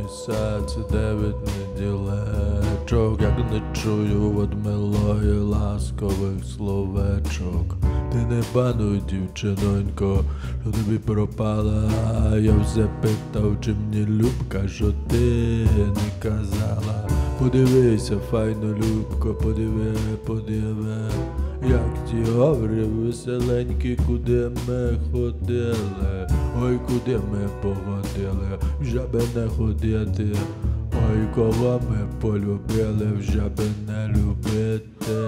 місяць, 9 неділечок, як не чую од милої ласкових словечок. Ти не бануй, дівчинонько, що тобі пропала. Я все питав, чи мені любка, що ти не казала. Подивися, файно, любко, подиви, як ті гаври веселенькі, куди ми ходили. Ой, куди ми погодили, вже би не ходити. Ой, кого ми полюбили, вже би не любити.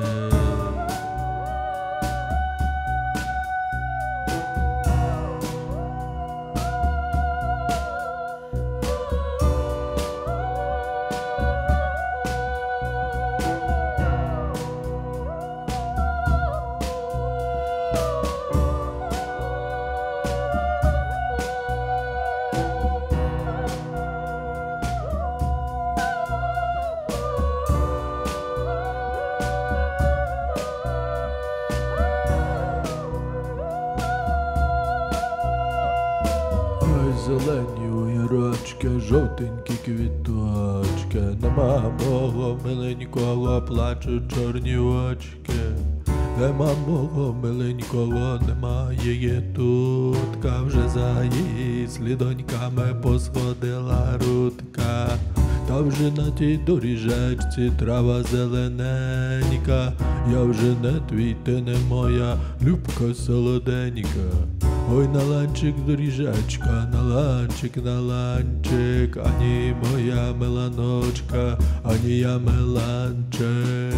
Зелені огірочки, жовтенькі квіточки, нема мого миленького, плачуть чорні очки. Нема мого миленького, немає її тутка, вже за її слідоньками посходила рудка. Та вже на тій доріжечці трава зелененька, я вже не твій, ти не моя, любко солоденька. Ой, на ланчик доріжечка, на ланчик, ані моя меланочка, ані я меланчик.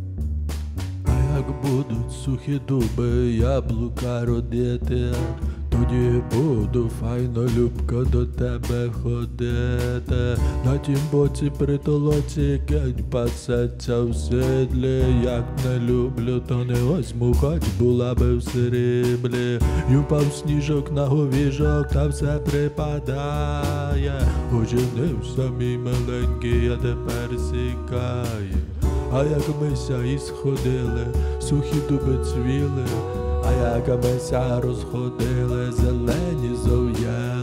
Як будуть сухі дуби, яблука родити, то тоді буду файно любко до тебе ходити. На тім боці при толоці кінь пасеться в седлі. Як не люблю, то не возьму, хоч була би в сріблі. І впав сніжок на говіжок, та все припадає. Оженився мій миленький, а тепер сікає. А як мися і сходили, сухі дуби цвіли, а як мися розходили, зелені зов'я.